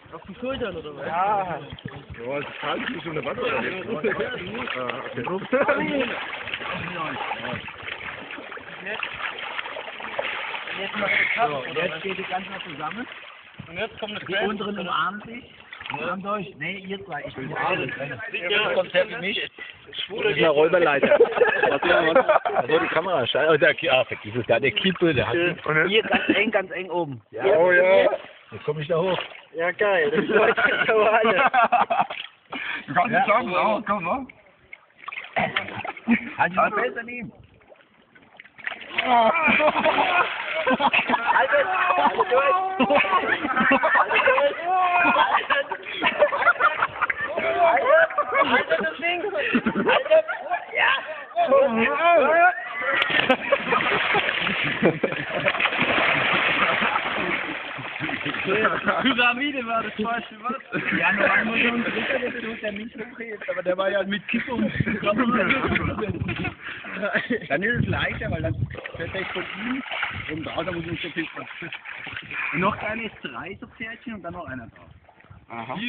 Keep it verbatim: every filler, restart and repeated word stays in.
Auf den Schultern oder was? Ja. Ja, das kann ich schon eine Wand oder nicht? Ah, okay. Jetzt mal so, jetzt geht die ganze mal zusammen. Und jetzt kommt eine Die Quelle. unteren umarmen sich. Umarmt euch. Nee, ihr zwei. Ich bin Ja. Jetzt kommt der für mich. Schwule ist eine Räuberleiter. Was soll die Kamera scheiße? Oh, der, ah, vergiss es, der, der Kippe, der hat. Und jetzt? Hier ganz eng, ganz eng oben. Ja. Oh ja. Jetzt komme ich da hoch. Ja, geil. Das läuft jetzt aber alle. Du kannst Ja. es schaffen, auch, komm, ne? Halt dich mal fest an ihm. Halt es! Halt durch! Halt durch! Halt das Ding! Halt es! Ja! Pyramide war das falsche Wort. Ja, nur einmal so ein Dritter, der tut der mich hochhebt, aber der war ja mit Kippe und dann ist es leichter, weil dann fährt er von ihm und drauf, da muss man so viel. Und noch eine ist drei so Pferdchen und dann noch einer drauf. Aha.